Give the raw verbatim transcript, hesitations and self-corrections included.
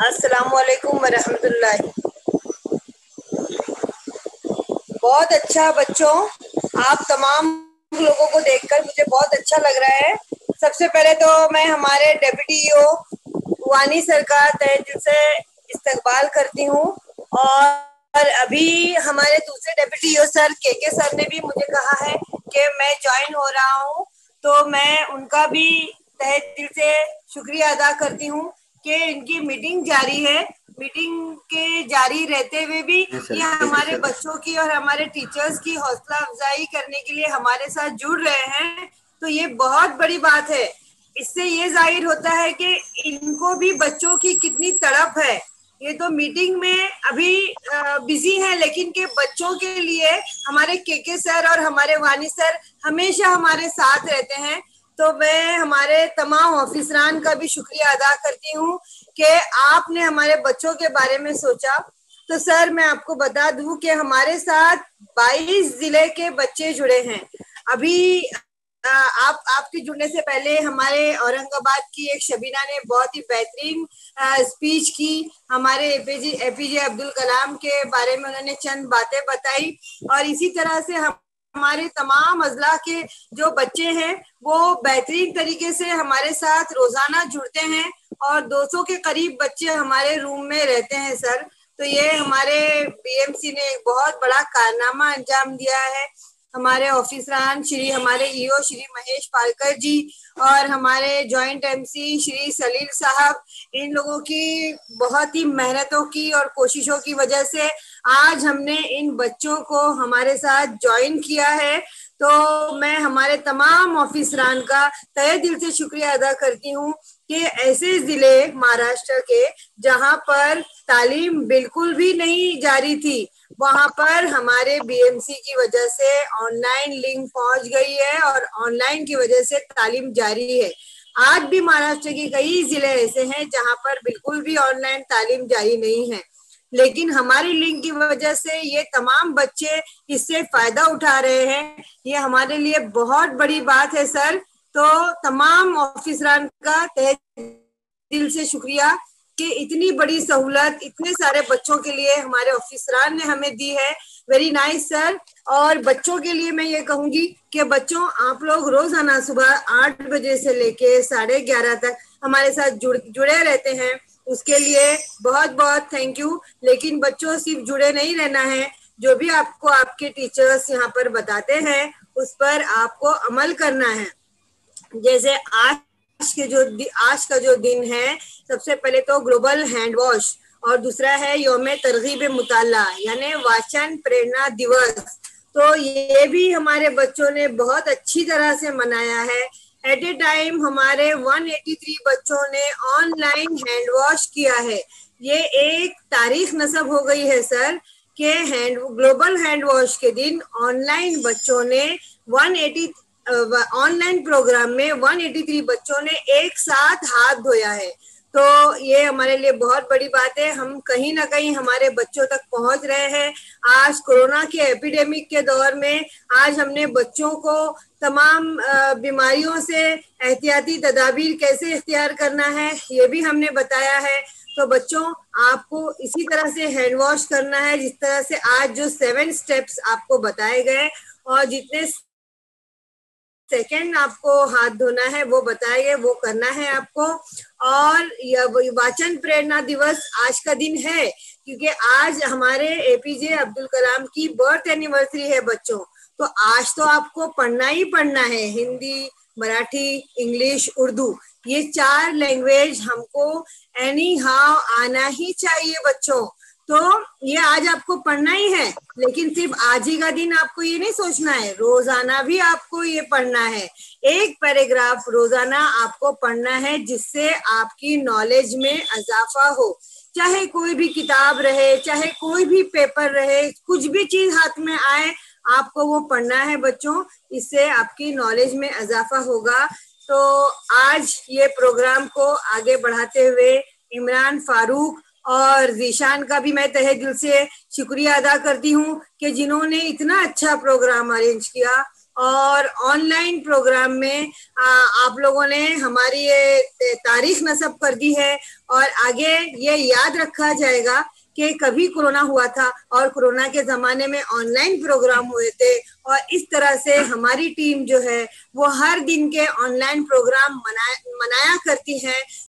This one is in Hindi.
अस्सलामुअलैकुम वरहमतुल्लाहि। बहुत अच्छा बच्चों, आप तमाम लोगों को देखकर मुझे बहुत अच्छा लग रहा है। सबसे पहले तो मैं हमारे डेप्यूटी ई ओ वानी सर का तहे दिल से इस्तकबाल करती हूँ। और अभी हमारे दूसरे डेप्यूटी ई ओ सर के के सर ने भी मुझे कहा है कि मैं ज्वाइन हो रहा हूँ, तो मैं उनका भी तहे दिल से शुक्रिया अदा करती हूँ कि इनकी मीटिंग जारी है। मीटिंग के जारी रहते हुए भी ये हमारे बच्चों की और हमारे टीचर्स की हौसला अफजाई करने के लिए हमारे साथ जुड़ रहे हैं, तो ये बहुत बड़ी बात है। इससे ये जाहिर होता है कि इनको भी बच्चों की कितनी तड़प है। ये तो मीटिंग में अभी बिजी हैं, लेकिन के बच्चों के लिए हमारे के के सर और हमारे वानी सर हमेशा हमारे साथ रहते हैं। तो मैं हमारे तमाम ऑफिसरान का भी शुक्रिया अदा करती हूँ कि आपने हमारे बच्चों के बारे में सोचा। तो सर मैं आपको बता दूं कि हमारे साथ बाईस जिले के बच्चे जुड़े हैं। अभी आप आपके जुड़ने से पहले हमारे औरंगाबाद की एक शबीना ने बहुत ही बेहतरीन स्पीच की। हमारे एपीजे एपीजे अब्दुल कलाम के बारे में उन्होंने चंद बातें बताई। और इसी तरह से हम हमारे तमाम अजला के जो बच्चे हैं वो बेहतरीन तरीके से हमारे साथ रोजाना जुड़ते हैं और दो सौ के करीब बच्चे हमारे रूम में रहते हैं सर। तो ये हमारे बीएमसी ने एक बहुत बड़ा कारनामा अंजाम दिया है। हमारे ऑफिसरान श्री हमारे ईओ श्री महेश पालकर जी और हमारे जॉइंट एमसी श्री सलील साहब, इन लोगों की बहुत ही मेहनतों की और कोशिशों की वजह से आज हमने इन बच्चों को हमारे साथ ज्वाइन किया है। तो मैं हमारे तमाम ऑफिसरान का तहे दिल से शुक्रिया अदा करती हूँ कि ऐसे जिले महाराष्ट्र के जहाँ पर तालीम बिल्कुल भी नहीं जारी थी, वहां पर हमारे बीएमसी की वजह से ऑनलाइन लिंक पहुंच गई है और ऑनलाइन की वजह से तालीम जारी है। आज भी महाराष्ट्र के कई जिले ऐसे हैं जहां पर बिल्कुल भी ऑनलाइन तालीम जारी नहीं है, लेकिन हमारी लिंक की वजह से ये तमाम बच्चे इससे फायदा उठा रहे हैं। ये हमारे लिए बहुत बड़ी बात है सर। तो तमाम ऑफिसरान का तहे दिल से शुक्रिया कि इतनी बड़ी सहूलत इतने सारे बच्चों के लिए हमारे ऑफिसरान ने हमें दी है। Very nice sir. और बच्चों के लिए मैं ये कहूंगी कि बच्चों आप लोग रोजाना सुबह आठ बजे से लेके साढ़े ग्यारह तक हमारे साथ जुड़ जुड़े रहते हैं, उसके लिए बहुत बहुत थैंक यू। लेकिन बच्चों सिर्फ जुड़े नहीं रहना है, जो भी आपको आपके टीचर्स यहाँ पर बताते हैं उस पर आपको अमल करना है। जैसे आज के जो आज का जो दिन है, सबसे पहले तो ग्लोबल हैंड वॉश और दूसरा है यौम तरगीब मुताला यानी वाचन प्रेरणा दिवस। तो ये भी हमारे बच्चों ने बहुत अच्छी तरह से मनाया है। एट ए टाइम हमारे एक सौ तिरासी बच्चों ने ऑनलाइन हैंड वॉश किया है। ये एक तारीख नस्ब हो गई है सर के हैंड ग्लोबल हैंड वॉश के दिन ऑनलाइन बच्चों ने एक सौ अस्सी ऑनलाइन प्रोग्राम में एक सौ तिरासी बच्चों ने एक साथ हाथ धोया है। तो ये हमारे लिए बहुत बड़ी बात है। हम कहीं ना कहीं हमारे बच्चों तक पहुंच रहे हैं। आज कोरोना के एपिडेमिक के दौर में आज हमने बच्चों को तमाम बीमारियों से एहतियाती तदाबीर कैसे इख्तियार करना है ये भी हमने बताया है। तो बच्चों आपको इसी तरह से हैंड वॉश करना है जिस तरह से आज जो सेवन स्टेप्स आपको बताए गए और जितने सेकेंड आपको हाथ धोना है वो बताए गए वो करना है आपको। और यह वाचन प्रेरणा दिवस आज का दिन है क्योंकि आज हमारे एपीजे अब्दुल कलाम की बर्थ एनिवर्सरी है बच्चों। तो आज तो आपको पढ़ना ही पढ़ना है, हिंदी मराठी इंग्लिश उर्दू ये चार लैंग्वेज हमको एनी हाउ आना ही चाहिए बच्चों। तो ये आज आपको पढ़ना ही है, लेकिन सिर्फ आज ही का दिन आपको ये नहीं सोचना है, रोजाना भी आपको ये पढ़ना है। एक पैराग्राफ रोजाना आपको पढ़ना है जिससे आपकी नॉलेज में इजाफा हो। चाहे कोई भी किताब रहे, चाहे कोई भी पेपर रहे, कुछ भी चीज हाथ में आए आपको वो पढ़ना है बच्चों, इससे आपकी नॉलेज में इजाफा होगा। तो आज ये प्रोग्राम को आगे बढ़ाते हुए इमरान फारूक और जीशान का भी मैं तहे दिल से शुक्रिया अदा करती हूँ कि जिन्होंने इतना अच्छा प्रोग्राम अरेंज किया और ऑनलाइन प्रोग्राम में आ, आप लोगों ने हमारी ये तारीफ नस्ब कर दी है और आगे ये याद रखा जाएगा कि कभी कोरोना हुआ था और कोरोना के ज़माने में ऑनलाइन प्रोग्राम हुए थे और इस तरह से हमारी टीम जो है वो हर दिन के ऑनलाइन प्रोग्राम मना मनाया करती है